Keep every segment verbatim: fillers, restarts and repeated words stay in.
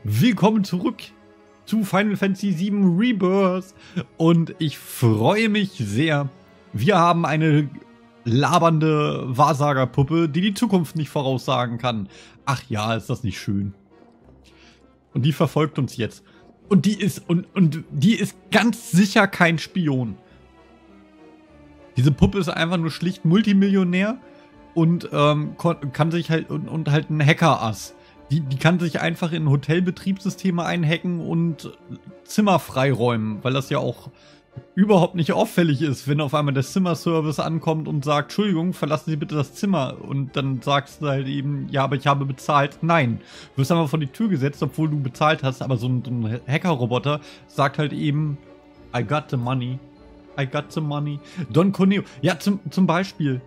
Willkommen zurück zu Final Fantasy sieben Rebirth und ich freue mich sehr. Wir haben eine labernde Wahrsagerpuppe, die die Zukunft nicht voraussagen kann. Ach ja, ist das nicht schön. Und die verfolgt uns jetzt. Und die ist und, und die ist ganz sicher kein Spion. Diese Puppe ist einfach nur schlicht Multimillionär und ähm, kann sich halt und, und halt ein Hacker-Ass. Die, die kann sich einfach in Hotelbetriebssysteme einhacken und Zimmer freiräumen, weil das ja auch überhaupt nicht auffällig ist, wenn auf einmal der Zimmerservice ankommt und sagt, Entschuldigung, verlassen Sie bitte das Zimmer. Und dann sagst du halt eben, ja, aber ich habe bezahlt. Nein, du wirst einfach vor die Tür gesetzt, obwohl du bezahlt hast. Aber so ein, so ein Hacker-Roboter sagt halt eben, I got the money. I got the money. Don Corneo. Ja, zum, zum Beispiel.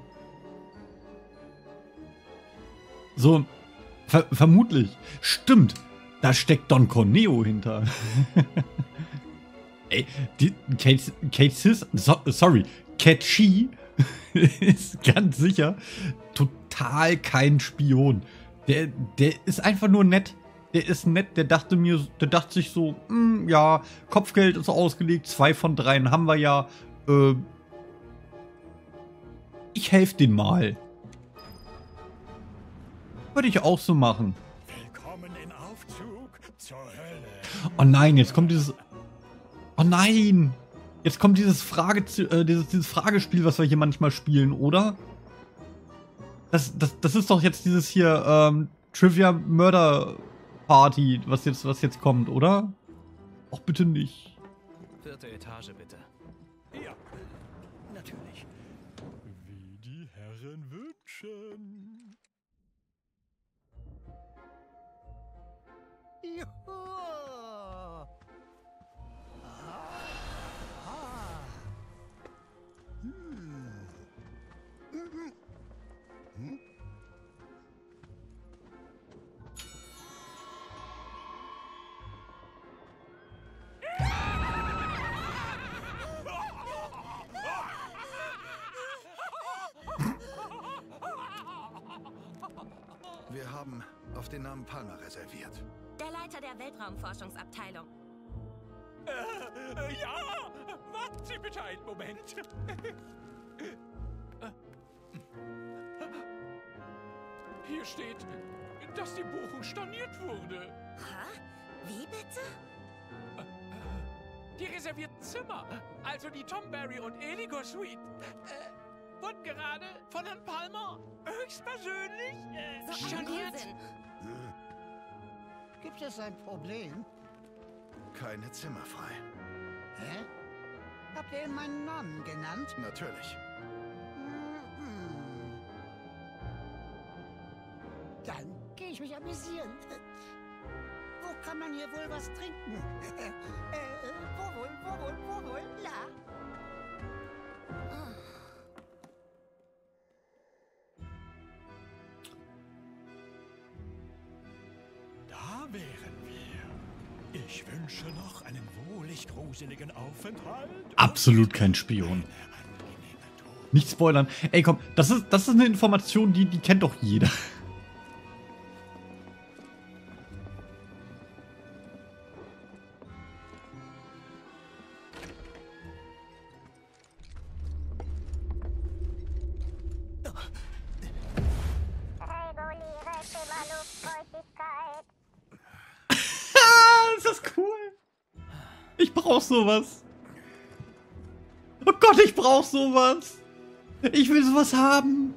So, ver vermutlich. Stimmt. Da steckt Don Corneo hinter. Ey, die Kate, Kate Sis, so, sorry, Cat Shi ist ganz sicher total kein Spion. Der, der ist einfach nur nett. Der ist nett, der dachte mir, der dachte sich so, mh, ja, Kopfgeld ist ausgelegt, zwei von dreien haben wir ja. Äh, ich helfe den mal. Würde ich auch so machen. Willkommen in Aufzug zur Hölle. Oh nein, jetzt kommt dieses... Oh nein! Jetzt kommt dieses, Frage, äh, dieses, dieses Fragespiel, was wir hier manchmal spielen, oder? Das, das, das ist doch jetzt dieses hier, ähm, Trivia Murder Party, was jetzt, was jetzt kommt, oder? Ach, bitte nicht. Vierte Etage, bitte. Ja, natürlich. Wie die Herren wünschen. Juhu! Wir haben auf den Namen Palmer reserviert. Der Leiter der Weltraumforschungsabteilung. Äh, ja, warten Sie bitte einen Moment. Hier steht, dass die Buchung storniert wurde. Hä? Wie bitte? Die reservierten Zimmer, also die Tomberry und Eligor Suite, äh, wurden gerade von Herrn Palmer höchstpersönlich äh, So ein storniert. Unsinn. Gibt es ein Problem? Keine Zimmer frei. Hä? Habt ihr ihm meinen Namen genannt? Natürlich. Mhm. Dann gehe ich mich amüsieren. Wo kann man hier wohl was trinken? äh, wo wohl, wo wohl, wo wohl? Ja. Da wären wir. Ich wünsche noch einen wohlig gruseligen Aufenthalt. Absolut kein Spion. Nicht spoilern. Ey, komm, das ist, das ist eine Information, die, die kennt doch jeder. Reguliere Zimmerluftfeuchtigkeit. Ah, ist das cool. Ich brauch sowas. Oh Gott, ich brauch sowas. Ich will sowas haben.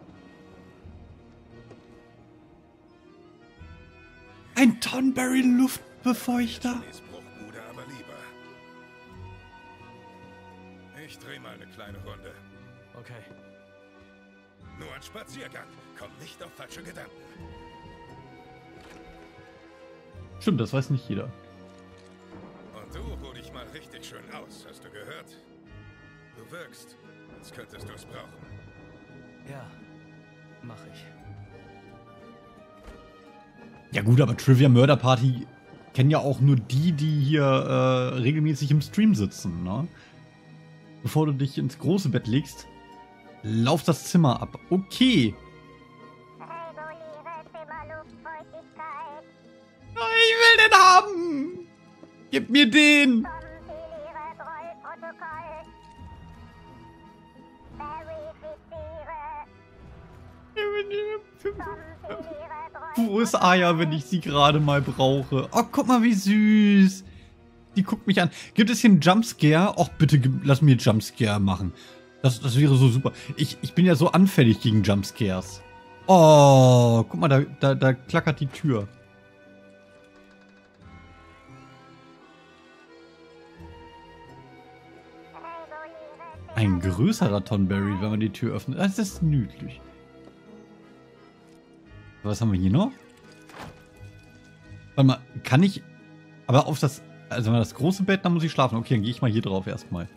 Ein Tonberry Luftbefeuchter. Ist Bruchbude aber lieber. Ich dreh mal eine kleine Runde. Okay. Nur ein Spaziergang. Komm nicht auf falsche Gedanken. Stimmt, das weiß nicht jeder. Und du ruh dich mal richtig schön aus, hast du gehört? Du wirkst, als könntest du es brauchen. Ja, mach ich. Ja gut, aber Trivia Murder Party kennen ja auch nur die, die hier äh, regelmäßig im Stream sitzen, ne? Bevor du dich ins große Bett legst, lauf das Zimmer ab. Okay. Reguliere Zimmerluftfeuchtigkeit. Ich will den Gib mir den! Kompiliere Trollprotokoll. Verifiziere. Kompiliere Wo ist Aya, wenn ich sie gerade mal brauche? Oh, guck mal, wie süß. Die guckt mich an. Gibt es hier einen Jumpscare? Och, bitte gib- lass mir Jumpscare machen. Das, das wäre so super. Ich, ich bin ja so anfällig gegen Jumpscares. Oh, guck mal, da, da, da klackert die Tür. Ein größerer Tonberry, wenn man die Tür öffnet. Das ist niedlich. Was haben wir hier noch? Warte mal, kann ich... Aber auf das... Also das große Bett, dann muss ich schlafen. Okay, dann gehe ich mal hier drauf erstmal.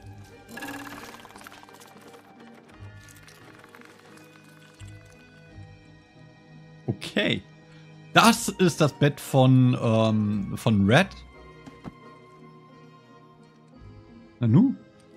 Okay. Das ist das Bett von, ähm, von Red. Nanu.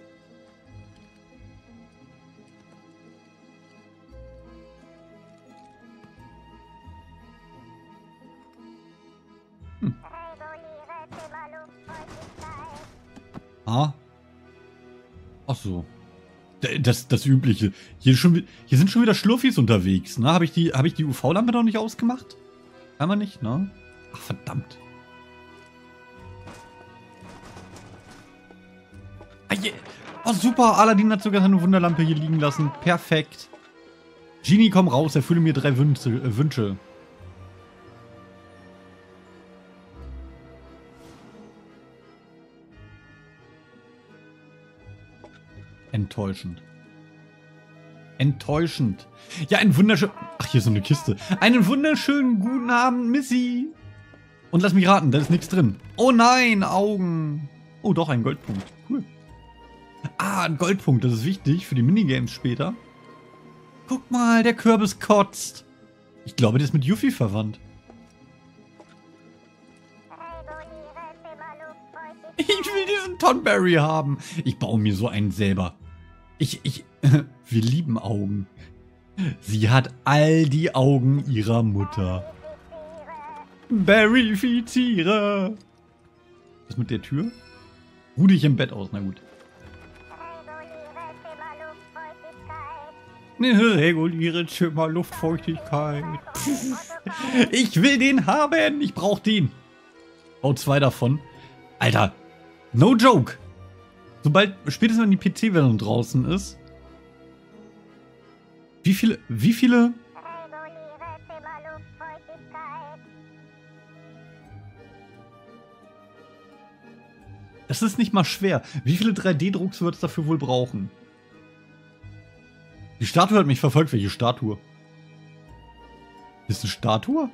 Reguliere Zimmerluftfeuchtigkeit. Ah. Ach so. Das, das Übliche. Hier, schon, wi- hier sind schon wieder Schlurfis unterwegs, ne? Habe ich die, hab ich die U V-Lampe noch nicht ausgemacht? Haben wir nicht, ne? Ach, verdammt. Ah, je- Oh, super. Aladdin hat sogar seine Wunderlampe hier liegen lassen. Perfekt. Genie, komm raus. Erfülle mir drei Wünsche. Äh, Wünsche. Enttäuschend. Enttäuschend. Ja, ein wunderschön... Ach, hier ist so eine Kiste. Einen wunderschönen guten Abend, Missy. Und lass mich raten, da ist nichts drin. Oh nein, Augen. Oh, doch, ein Goldpunkt. Cool. Ah, ein Goldpunkt, das ist wichtig für die Minigames später. Guck mal, der Kürbis kotzt. Ich glaube, der ist mit Yuffie verwandt. Reguliere Zimmerluftfeuchtigkeit. Ich will diesen Tonberry haben. Ich baue mir so einen selber. Ich, ich, wir lieben Augen. Sie hat all die Augen ihrer Mutter. Verifiziere. Was mit der Tür? Ruh dich im Bett aus, na gut. Reguliere Zimmerluftfeuchtigkeit. Ne, reguliere Zimmerluftfeuchtigkeit. Ich will den haben. Ich brauch den. Bau zwei davon. Alter, no joke. Sobald, spätestens wenn die P C-Version draußen ist. Wie viele, wie viele? Reguliere Zimmerluftfeuchtigkeit. Das ist nicht mal schwer. Wie viele drei D-Drucks wird es dafür wohl brauchen? Die Statue hat mich verfolgt. Welche Statue? Ist eine Statue?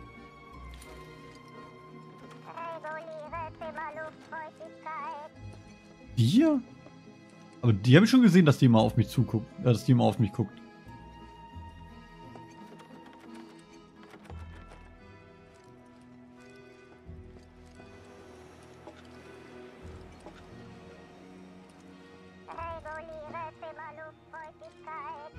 Reguliere Zimmerluftfeuchtigkeit. Die hier? Aber die habe ich schon gesehen, dass die immer auf mich zuguckt. Äh, dass die immer auf mich guckt. Reguliere Zimmerluftfeuchtigkeit.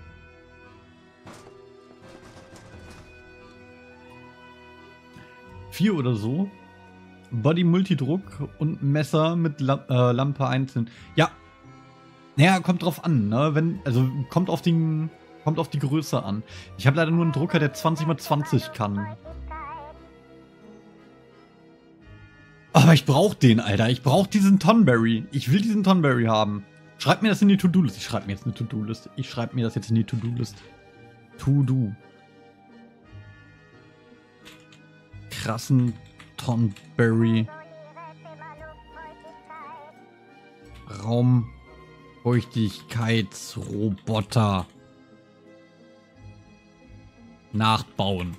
Vier oder so. Body Multidruck und Messer mit La äh, Lampe einzeln. Ja. Naja, kommt drauf an, ne? Wenn, also kommt auf den, kommt auf die Größe an. Ich habe leider nur einen Drucker, der zwanzig mal zwanzig kann. Aber ich brauche den, Alter. Ich brauche diesen Tonberry. Ich will diesen Tonberry haben. Schreib mir das in die To-Do-List. Ich schreibe mir jetzt eine To-Do-List. Ich schreibe mir das jetzt in die To-Do-List. To-Do. Krassen Tonberry. Raumfeuchtigkeitsroboter. Nachbauen.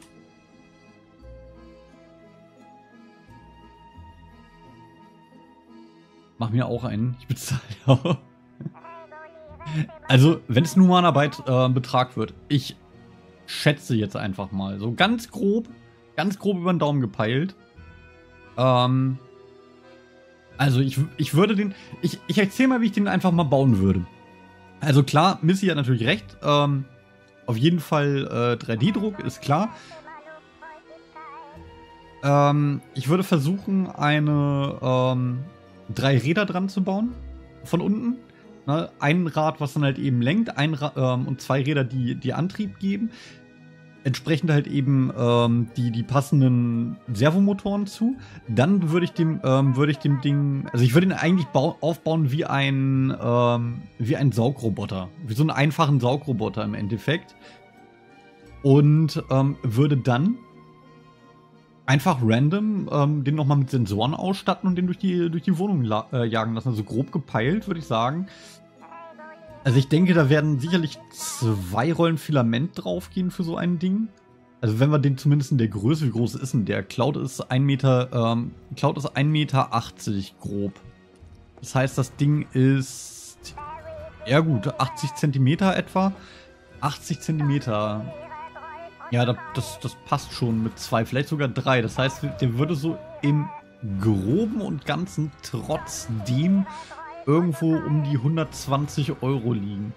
Mach mir auch einen. Ich bezahle auch. Also, wenn es Numanarbeit äh, Betrag wird, ich schätze jetzt einfach mal, so ganz grob, ganz grob über den Daumen gepeilt. Ähm, also ich, ich würde den, ich, ich erzähle mal, wie ich den einfach mal bauen würde. Also klar, Missy hat natürlich recht, ähm, auf jeden Fall äh, drei D-Druck, ist klar. Ähm, ich würde versuchen, eine ähm, drei Räder dran zu bauen. Von unten. Ne? Ein Rad, was dann halt eben lenkt, ein Ra ähm, und zwei Räder, die, die Antrieb geben. Entsprechend halt eben ähm, die, die passenden Servomotoren zu. Dann würde ich dem, ähm, würde ich dem Ding, also ich würde ihn eigentlich aufbauen wie ein, ähm, wie ein Saugroboter. Wie so einen einfachen Saugroboter im Endeffekt. Und ähm, würde dann einfach random ähm, den nochmal mit Sensoren ausstatten und den durch die, durch die Wohnung äh, jagen lassen. Also grob gepeilt, würde ich sagen. Also ich denke, da werden sicherlich zwei Rollen Filament draufgehen für so ein Ding. Also wenn wir den zumindest in der Größe, wie groß ist denn der? Cloud ist ein Meter, ähm, Cloud ist ein Meter achtzig grob. Das heißt, das Ding ist, ja gut, achtzig Zentimeter etwa. achtzig Zentimeter. Ja, das, das passt schon mit zwei, vielleicht sogar drei. Das heißt, der würde so im Groben und Ganzen trotzdem irgendwo um die hundertzwanzig Euro liegen.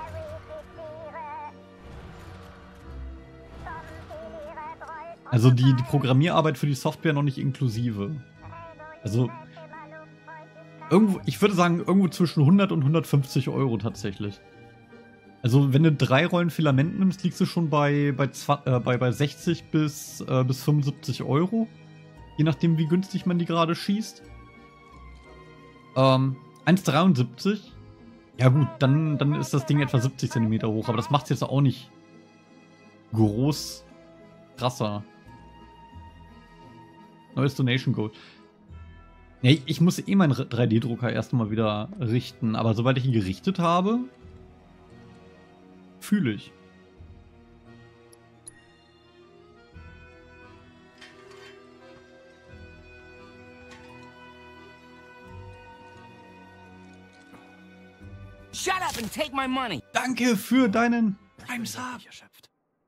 Also die, die Programmierarbeit für die Software noch nicht inklusive. Also irgendwo, ich würde sagen, irgendwo zwischen hundert und hundertfünfzig Euro tatsächlich. Also wenn du drei Rollen Filament nimmst, liegst du schon bei, bei, äh, bei, bei sechzig bis, äh, bis fünfundsiebzig Euro. Je nachdem, wie günstig man die gerade schießt. Ähm, eins Komma dreiundsiebzig. Ja gut, dann, dann ist das Ding etwa siebzig Zentimeter hoch. Aber das macht es jetzt auch nicht groß krasser. Neues Donation Goal. Ja, ich muss eh meinen drei D Drucker erst mal wieder richten. Aber sobald ich ihn gerichtet habe, fühle ich. Shut up and take my money. Danke für deinen Prime Sub. Erschöpft.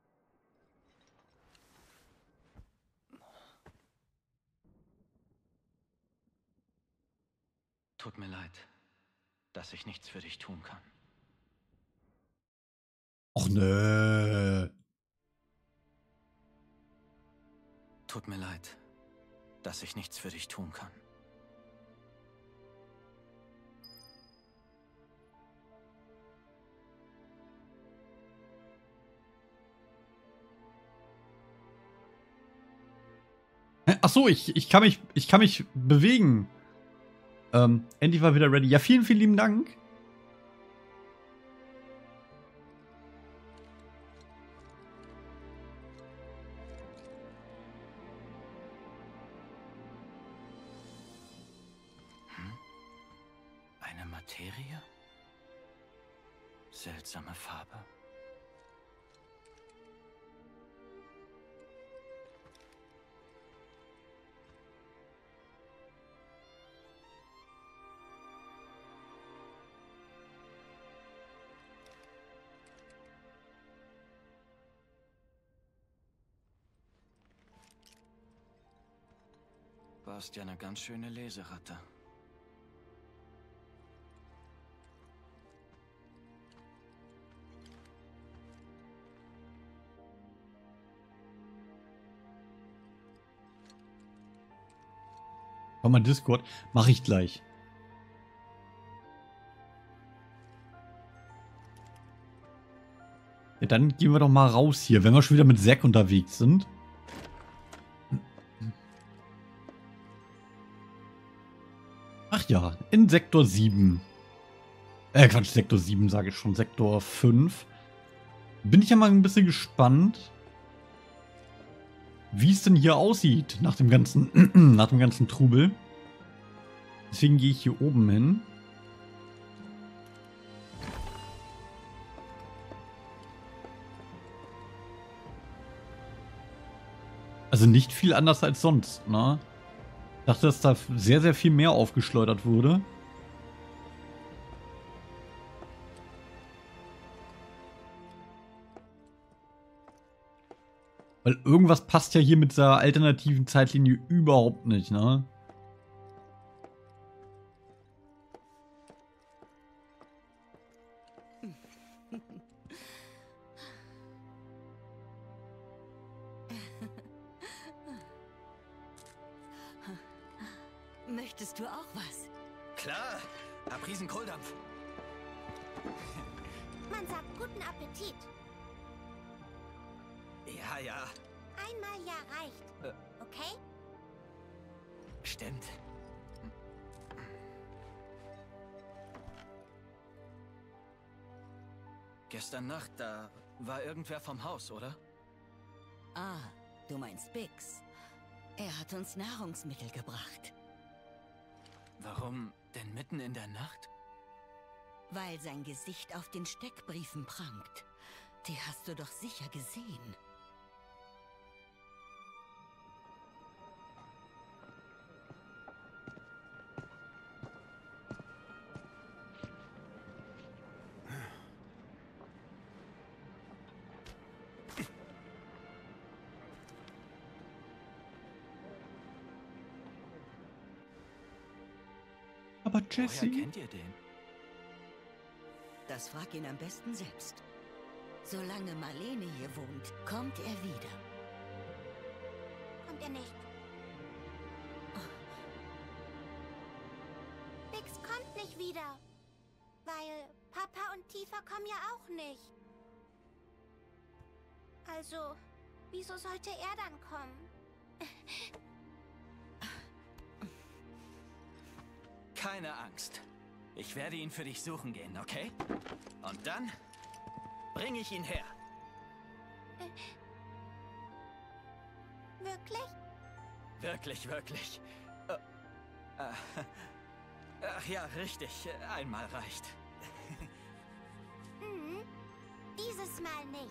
Tut mir leid, dass ich nichts für dich tun kann. Och nö. Tut mir leid, dass ich nichts für dich tun kann. Ach so, ich, ich kann mich, ich kann mich bewegen. Ähm, endlich war wieder ready. Ja, vielen, vielen lieben Dank. Eine Materie? Seltsame Farbe. Warst ja eine ganz schöne Leseratte. Komm mal Discord, mache ich gleich. Ja, dann gehen wir doch mal raus hier, wenn wir schon wieder mit Zack unterwegs sind. Ach ja, in Sektor sieben. Äh, Quatsch, Sektor sieben sage ich schon, Sektor fünf. Bin ich ja mal ein bisschen gespannt, wie es denn hier aussieht nach dem ganzen, nach dem ganzen Trubel. Deswegen gehe ich hier oben hin. Also nicht viel anders als sonst, ne? Ich dachte, dass da sehr, sehr viel mehr aufgeschleudert wurde. Weil irgendwas passt ja hier mit dieser alternativen Zeitlinie überhaupt nicht, ne? Möchtest du auch was? Klar, hab riesen Kohldampf. Man sagt guten Appetit. Ja, ja, Einmal ja reicht. Äh. Okay? stimmt. Gestern Nacht, da war irgendwer vom Haus, oder? Ah, du meinst Bix. Er hat uns Nahrungsmittel gebracht. Warum denn mitten in der Nacht? Weil sein Gesicht auf den Steckbriefen prangt. Die hast du doch sicher gesehen. Aber Woher Jesse... kennt ihr den? Das frag ihn am besten selbst. Solange Marlene hier wohnt, kommt er wieder. Kommt er nicht. Bix kommt nicht wieder. Weil Papa und Tifa kommen ja auch nicht. Also, wieso sollte er dann kommen? Keine Angst. Ich werde ihn für dich suchen gehen, okay? Und dann bringe ich ihn her. Wirklich? Wirklich, wirklich. Äh, äh, ach ja, richtig. Einmal reicht. Mhm. Dieses Mal nicht.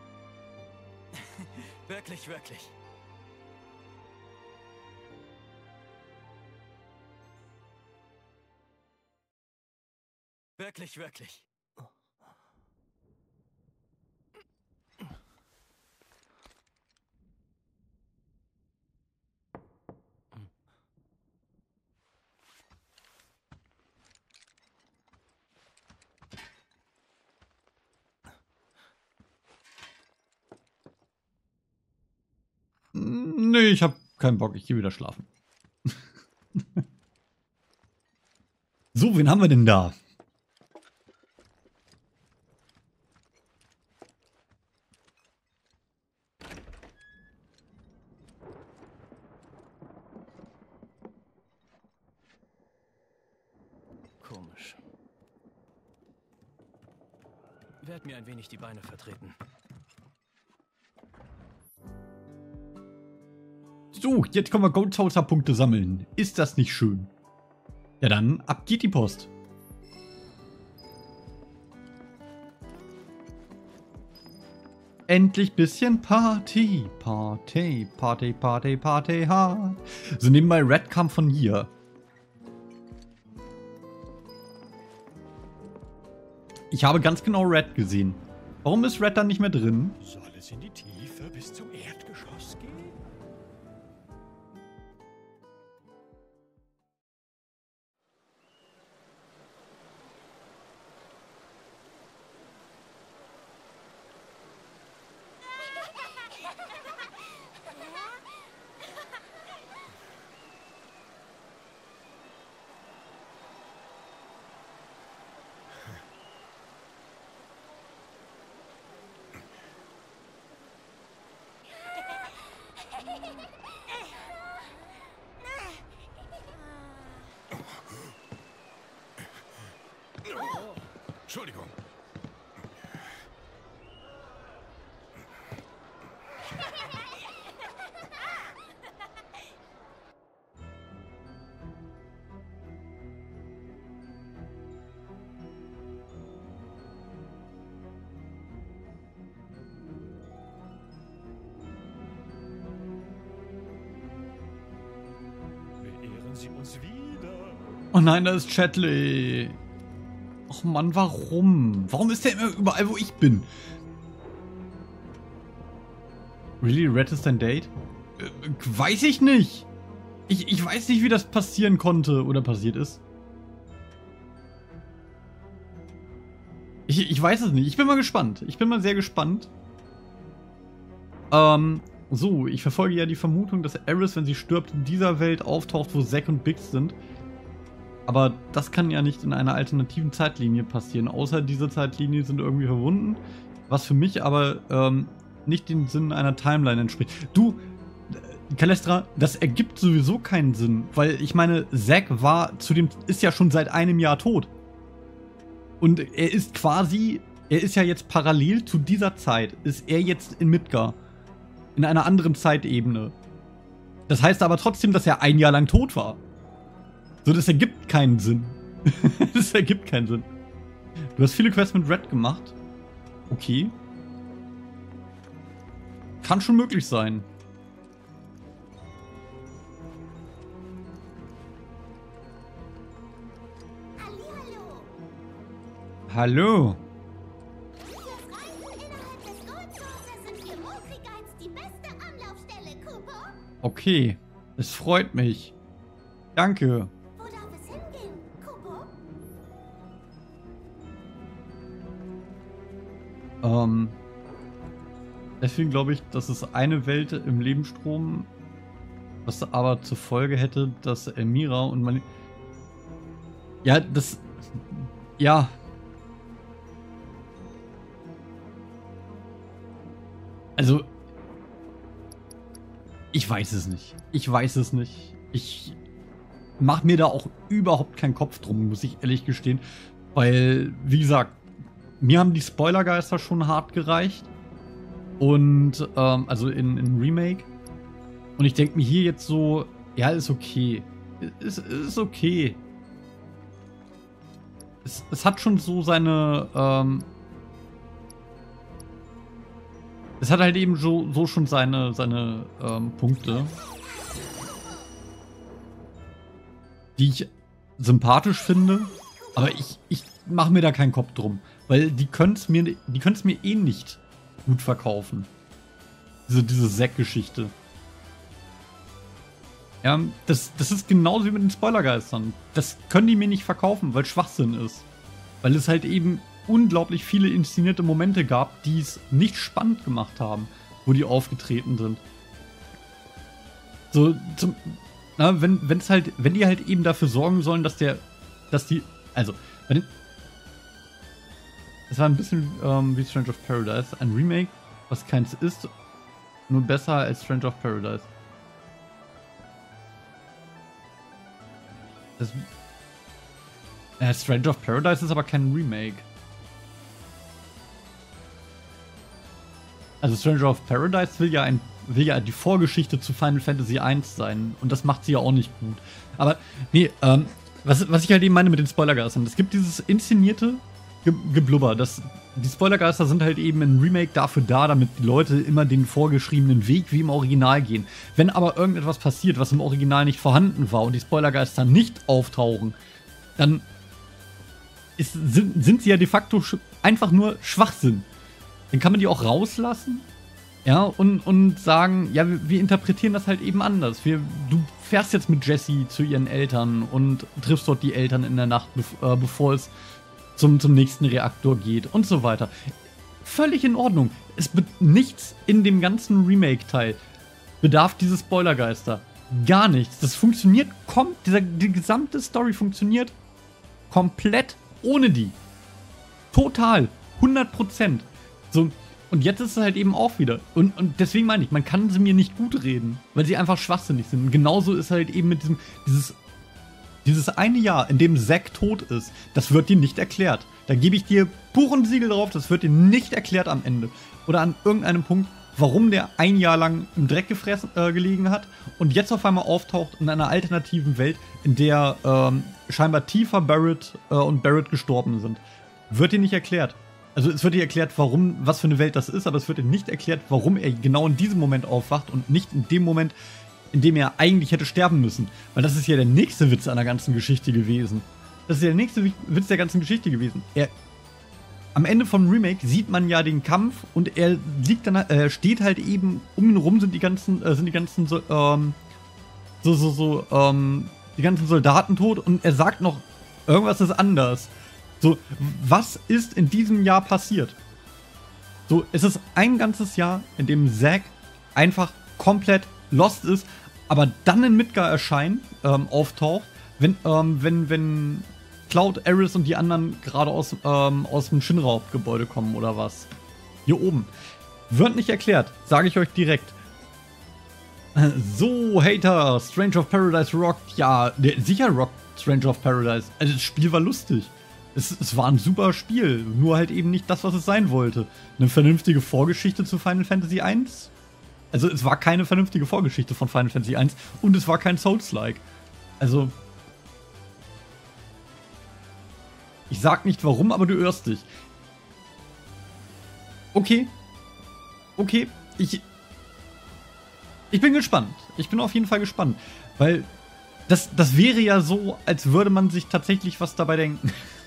Wirklich, wirklich. Wirklich, wirklich. Nee, ich hab keinen Bock. Ich gehe wieder schlafen. So, wen haben wir denn da? Komisch. Werd mir ein wenig die Beine vertreten. So, jetzt können wir Goldhauser-Punkte sammeln. Ist das nicht schön? Ja dann, ab geht die Post. Endlich bisschen Party. Party, Party, Party, Party hard. So, nebenbei Red kam von hier. Ich habe ganz genau Red gesehen. Warum ist Red dann nicht mehr drin? Soll es in die Tiefe bis zum Erdgeschoss gehen? Entschuldigung. Beehren Sie uns wieder. Oh nein, da ist Chatley. Och Mann, warum? Warum ist der immer überall, wo ich bin? Really? Red ist dein Date? Äh, weiß ich nicht. Ich, ich weiß nicht, wie das passieren konnte oder passiert ist. Ich, ich weiß es nicht. Ich bin mal gespannt. Ich bin mal sehr gespannt. Ähm, so, ich verfolge ja die Vermutung, dass Aerith, wenn sie stirbt, in dieser Welt auftaucht, wo Zack und Bix sind. Aber das kann ja nicht in einer alternativen Zeitlinie passieren, außer diese Zeitlinien sind irgendwie verbunden, was für mich aber ähm, nicht den Sinn einer Timeline entspricht. Du, Kalestra, das ergibt sowieso keinen Sinn, weil ich meine, Zack war zu dem, ist ja schon seit einem Jahr tot. Und er ist quasi, er ist ja jetzt parallel zu dieser Zeit, ist er jetzt in Midgar. In einer anderen Zeitebene. Das heißt aber trotzdem, dass er ein Jahr lang tot war. So, das ergibt keinen Sinn. Das ergibt keinen Sinn. Du hast viele Quests mit Red gemacht. Okay. Kann schon möglich sein. Hallo. Fürs Reisen innerhalb des Goldsources sind wir Mokri Guides die beste Anlaufstelle, Kupo. Okay, es freut mich. Danke. Wo darf es hingehen, Kupo? Ähm, deswegen glaube ich, dass es eine Welt im Lebensstrom, was aber zur Folge hätte, dass Elmira und man... Ja, das... Ja... Also, ich weiß es nicht. Ich weiß es nicht. Ich mache mir da auch überhaupt keinen Kopf drum, muss ich ehrlich gestehen. Weil, wie gesagt, mir haben die Spoilergeister schon hart gereicht. Und, ähm, also in, in Remake. Und ich denke mir hier jetzt so, ja, ist okay. Ist, ist okay. Es, es hat schon so seine, ähm, es hat halt eben so, so schon seine, seine ähm, Punkte, die ich sympathisch finde, aber ich, ich mache mir da keinen Kopf drum, weil die können es mir, die können es mir eh nicht gut verkaufen. Diese, diese Zack-Geschichte. Ja, das, das ist genauso wie mit den Spoilergeistern. Das können die mir nicht verkaufen, weil Schwachsinn ist. Weil es halt eben unglaublich viele inszenierte Momente gab, die es nicht spannend gemacht haben, wo die aufgetreten sind. So, zum, na, wenn, wenn's halt, wenn die halt eben dafür sorgen sollen, dass der, dass die, also, bei den, es war ein bisschen ähm, wie Stranger of Paradise, ein Remake, was keins ist, nur besser als Stranger of Paradise. Das, äh, Stranger of Paradise ist aber kein Remake. Also Stranger of Paradise will ja, ein, will ja die Vorgeschichte zu Final Fantasy eins sein. Und das macht sie ja auch nicht gut. Aber, nee, ähm, was, was ich halt eben meine mit den Spoilergeistern. Es gibt dieses inszenierte Ge Geblubber. Das, die Spoilergeister sind halt eben in Remake dafür da, damit die Leute immer den vorgeschriebenen Weg wie im Original gehen. Wenn aber irgendetwas passiert, was im Original nicht vorhanden war und die Spoilergeister nicht auftauchen, dann ist, sind, sind sie ja de facto einfach nur Schwachsinn. Dann kann man die auch rauslassen, ja, und, und sagen, ja, wir, wir interpretieren das halt eben anders. Wir, du fährst jetzt mit Jessie zu ihren Eltern und triffst dort die Eltern in der Nacht, bev äh, bevor es zum, zum nächsten Reaktor geht und so weiter. Völlig in Ordnung. Es nichts in dem ganzen Remake-Teil bedarf diese Spoilergeister. Gar nichts. Das funktioniert, kommt, dieser, die gesamte Story funktioniert komplett ohne die. Total. hundert Prozent. So, und jetzt ist es halt eben auch wieder. Und, und deswegen meine ich, man kann sie mir nicht gut reden, weil sie einfach schwachsinnig sind. Und genauso ist halt eben mit diesem, dieses, dieses eine Jahr, in dem Zack tot ist, das wird dir nicht erklärt. Da gebe ich dir puren Siegel drauf, das wird dir nicht erklärt am Ende. Oder an irgendeinem Punkt, warum der ein Jahr lang im Dreck gefressen, äh, gelegen hat und jetzt auf einmal auftaucht in einer alternativen Welt, in der ähm, scheinbar Tifa, Barrett äh, und Barrett gestorben sind. Wird dir nicht erklärt. Also es wird dir erklärt, warum, was für eine Welt das ist, aber es wird dir nicht erklärt, warum er genau in diesem Moment aufwacht und nicht in dem Moment, in dem er eigentlich hätte sterben müssen. Weil das ist ja der nächste Witz an der ganzen Geschichte gewesen. Das ist ja der nächste Witz der ganzen Geschichte gewesen. Er, am Ende vom Remake sieht man ja den Kampf und er liegt dann, äh, steht halt eben, um ihn rum sind die ganzen, äh, sind die ganzen, so, ähm, so, so, so, ähm, die ganzen Soldaten tot und er sagt noch, irgendwas ist anders. So, was ist in diesem Jahr passiert? So, es ist ein ganzes Jahr, in dem Zack einfach komplett lost ist, aber dann in Midgar erscheint, ähm, auftaucht, wenn, ähm, wenn, wenn Cloud, Aerith und die anderen gerade aus, ähm, aus dem Shinra-Gebäude kommen oder was. Hier oben. Wird nicht erklärt, sage ich euch direkt. So, Hater, Stranger of Paradise rockt. Ja, der, sicher rockt Stranger of Paradise. Also das Spiel war lustig. Es, es war ein super Spiel, nur halt eben nicht das, was es sein wollte. Eine vernünftige Vorgeschichte zu Final Fantasy eins. Also es war keine vernünftige Vorgeschichte von Final Fantasy eins und es war kein Souls-like. Also ich sag nicht warum, aber du irrst dich. Okay. Okay, ich ich bin gespannt. Ich bin auf jeden Fall gespannt, weil das das wäre ja so, als würde man sich tatsächlich was dabei denken.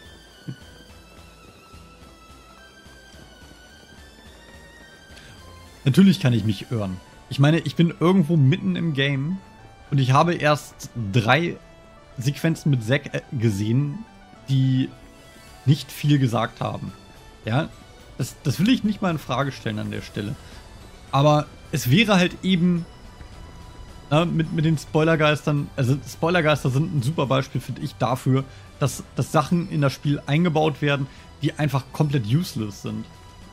Natürlich kann ich mich irren. Ich meine, ich bin irgendwo mitten im Game und ich habe erst drei Sequenzen mit Zack gesehen, die nicht viel gesagt haben. Ja, das, das will ich nicht mal in Frage stellen an der Stelle. Aber es wäre halt eben äh, mit, mit den Spoilergeistern, also Spoilergeister sind ein super Beispiel, finde ich, dafür, dass, dass Sachen in das Spiel eingebaut werden, die einfach komplett useless sind.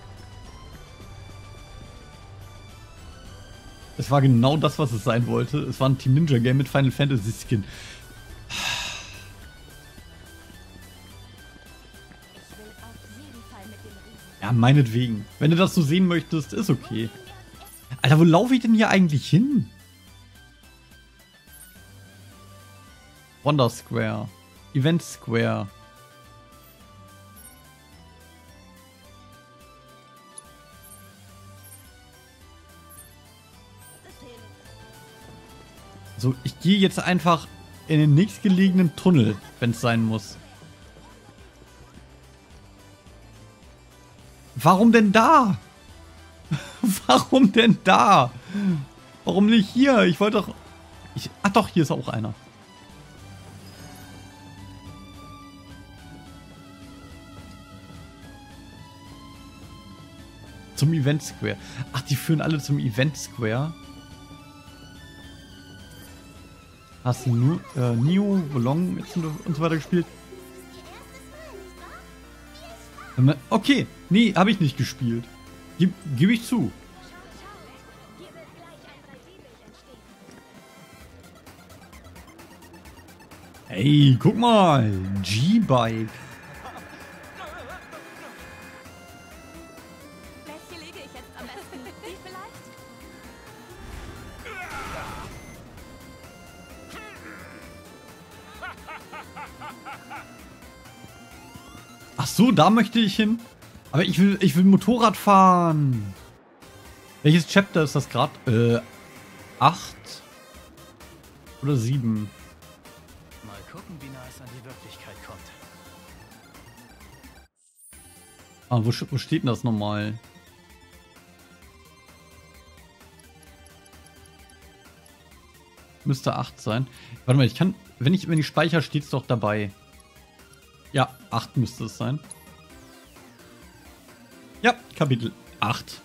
Es war genau das, was es sein wollte. Es war ein Team Ninja Game mit Final Fantasy Skin. Ja, meinetwegen. Wenn du das so sehen möchtest, ist okay. Alter, wo laufe ich denn hier eigentlich hin? Wonder Square. Event Square. So, ich gehe jetzt einfach in den nächstgelegenen Tunnel, wenn es sein muss. Warum denn da? Warum denn da? Warum nicht hier? Ich wollte doch... Ich, ach doch, hier ist auch einer. Zum Event Square. Ach, die führen alle zum Event Square. Hast du nur äh, Neo, Bolong und so weiter gespielt? Okay, nee, habe ich nicht gespielt. Gib, gib ich zu. Ey, guck mal, G-Bike. Welche lege ich jetzt am besten? Die vielleicht? Ach so, da möchte ich hin. Aber ich will, ich will Motorrad fahren. Welches Chapter ist das gerade? Äh, acht? Oder sieben? Mal gucken, wie nah es an die Wirklichkeit kommt. Ah, wo, wo steht denn das nochmal? Müsste acht sein. Warte mal, ich kann, wenn ich, wenn ich speichere, steht es doch dabei. Ja, acht müsste es sein. Ja, Kapitel acht.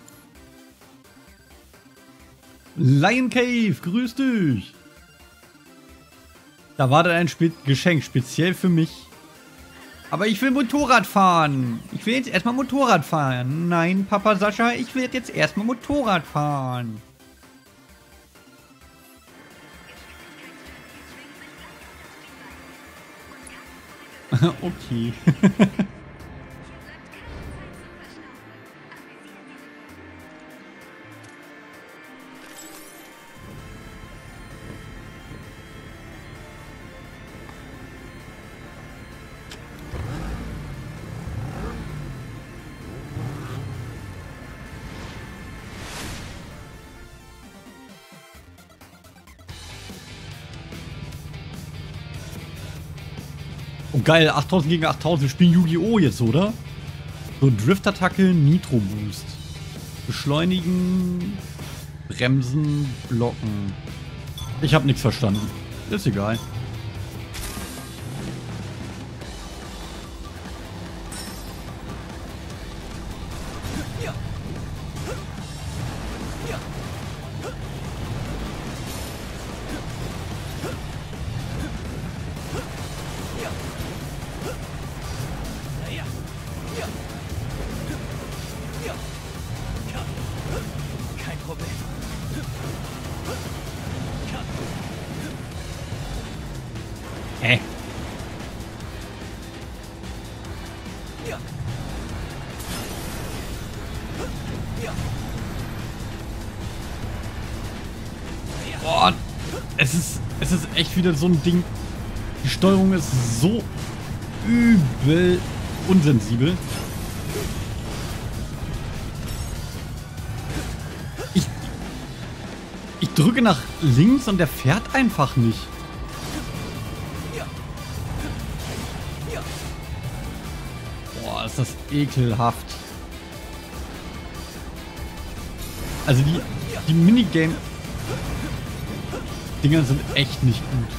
Lion Cave, grüß dich. Da war dann ein Spe- Geschenk, speziell für mich. Aber ich will Motorrad fahren. Ich will jetzt erstmal Motorrad fahren. Nein, Papa Sascha, ich will jetzt erstmal Motorrad fahren. Okay. Oh geil, achttausend gegen achttausend. Wir spielen Yu-Gi-Oh! Jetzt, oder? So, Drift-Attacke, Nitro-Boost. Beschleunigen, Bremsen, Blocken. Ich habe nichts verstanden. Ist egal. Hä? Boah, es ist, es ist echt wieder so ein Ding. Die Steuerung ist so übel unsensibel. Ich, ich drücke nach links und der fährt einfach nicht. Boah, ist das ekelhaft. Also die, die Minigame-Dinger sind echt nicht gut.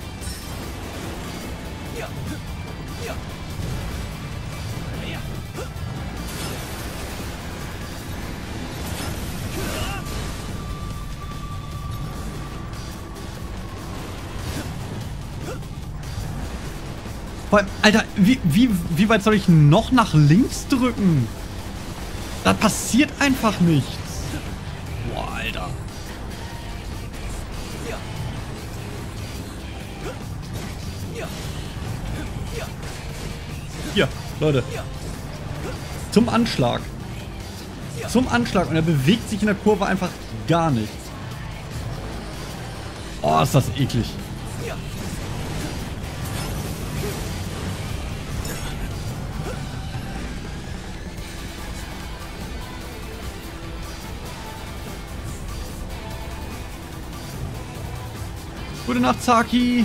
Vor allem, Alter, wie, wie, wie weit soll ich noch nach links drücken? Da passiert einfach nichts. Boah, Alter. Hier, Leute. Zum Anschlag. Zum Anschlag. Und er bewegt sich in der Kurve einfach gar nicht. Oh, ist das eklig. Gute Nacht, Zaki.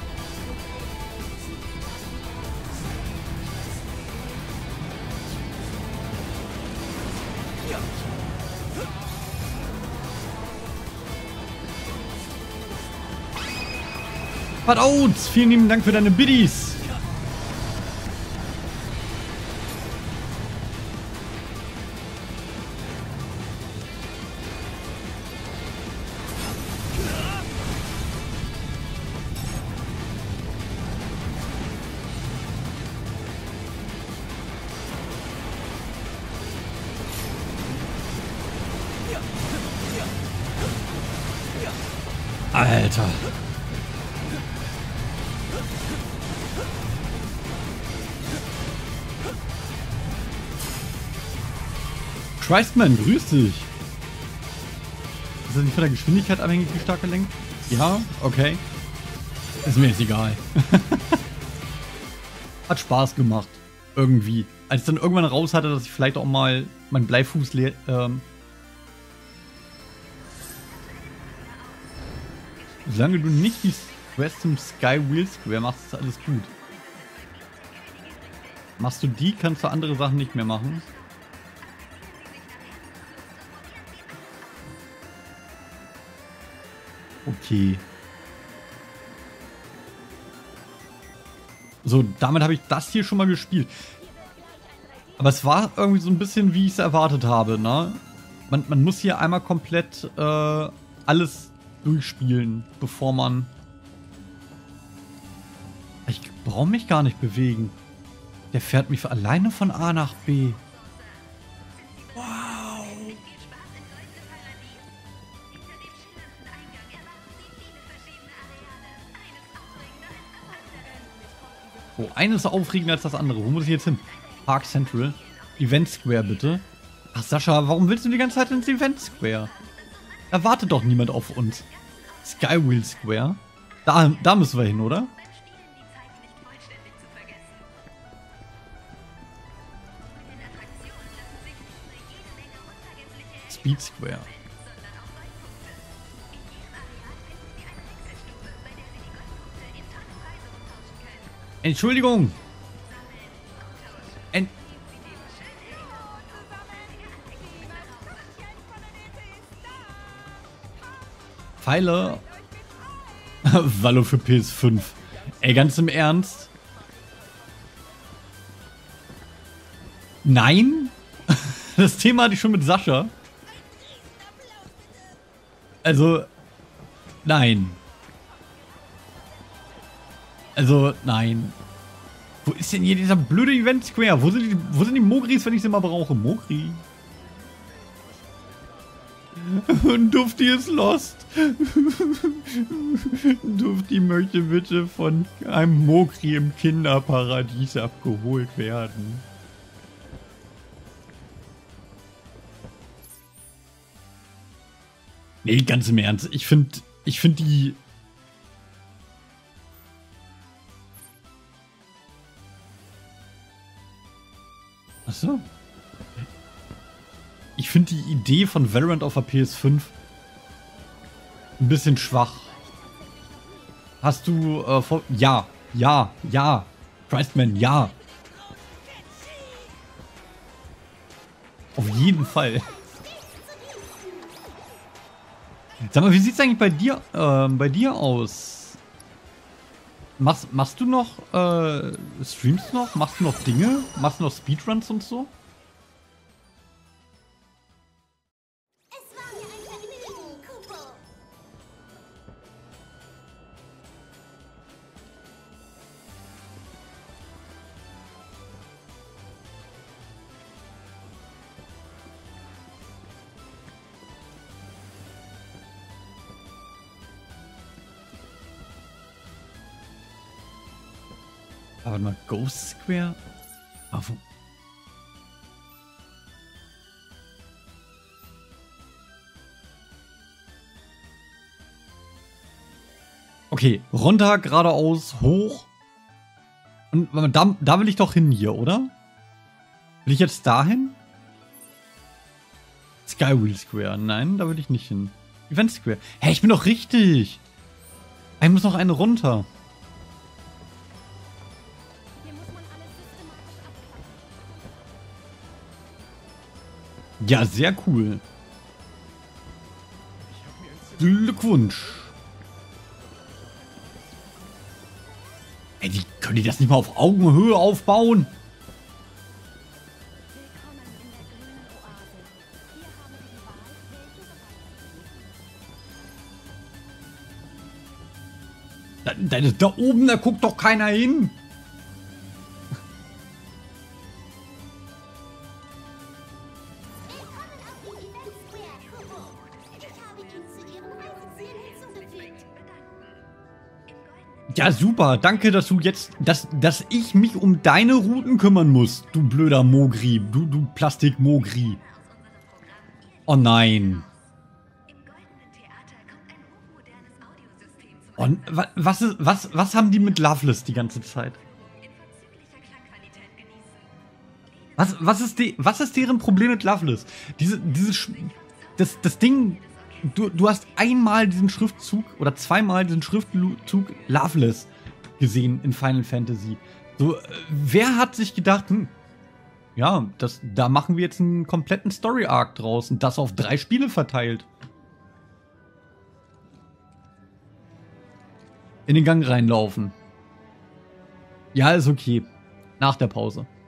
Bad Oats, vielen lieben Dank für deine Biddies. Alter. Christman, grüß dich. Ist das nicht von der Geschwindigkeit abhängig, wie stark er lenkt? Ja, okay. Ist mir jetzt egal. Hat Spaß gemacht. Irgendwie. Als ich dann irgendwann raus hatte, dass ich vielleicht auch mal meinen Bleifuß leer... Ähm Solange du nicht die Quest im Sky Wheel Square machst, ist alles gut. Machst du die, kannst du andere Sachen nicht mehr machen. Okay. So, damit habe ich das hier schon mal gespielt. Aber es war irgendwie so ein bisschen, wie ich es erwartet habe, ne? Man, man muss hier einmal komplett äh, alles durchspielen, bevor man... Ich brauche mich gar nicht bewegen. Der fährt mich alleine von A nach B. Wow. Oh, eines aufregender als das andere. Wo muss ich jetzt hin? Park Central. Event Square, bitte. Ach, Sascha, warum willst du die ganze Zeit ins Event Square? Da wartet doch niemand auf uns. Sky Wheel Square. Da, da müssen wir hin, oder? Speed Square. Entschuldigung. Ent Pfeile. Valo für P S fünf. Ey, ganz im Ernst? Nein? Das Thema hatte ich schon mit Sascha. Also, nein. Also, nein. Wo ist denn hier dieser blöde Event Square? Wo sind die, wo sind die Mogris, wenn ich sie mal brauche? Mogri. Und Dufti ist lost. Dufti möchte bitte von einem Mogri im Kinderparadies abgeholt werden. Nee, ganz im Ernst. Ich finde, ich finde die... Achso. Ich finde die Idee von Valorant auf der P S fünf ein bisschen schwach. Hast du äh, vor... Ja, ja, ja. Christman, ja. Auf jeden Fall. Sag mal, wie sieht's eigentlich bei dir, äh, bei dir aus? Machst, machst du noch, äh, streamst du noch? Machst du noch Dinge? Machst du noch Speedruns und so? Es war mir ein Vergnügen, Kupo. Aber mal Ghost Square? Aber wo? Okay, runter, geradeaus, hoch. Und da, da will ich doch hin hier, oder? Will ich jetzt dahin? Skywheel Square. Nein, da will ich nicht hin. Event Square. Hä, ich bin doch richtig. Ich muss noch eine runter. Ja, sehr cool. Glückwunsch. Ey, die, können die das nicht mal auf Augenhöhe aufbauen? Da, da, da oben, da guckt doch keiner hin. Ja, super. Danke, dass du jetzt, dass, dass ich mich um deine Routen kümmern muss, du blöder Mogri. Du, du Plastik-Mogri. Oh nein. Und was, ist, was, was haben die mit Loveless die ganze Zeit? Was, was, ist, die, was ist deren Problem mit Loveless? Diese, diese, das, das Ding... Du, du hast einmal diesen Schriftzug oder zweimal diesen Schriftzug Loveless gesehen in Final Fantasy. So, äh, wer hat sich gedacht, hm, ja, das, da machen wir jetzt einen kompletten Story-Arc draus und das auf drei Spiele verteilt. In den Gang reinlaufen. Ja, ist okay. Nach der Pause.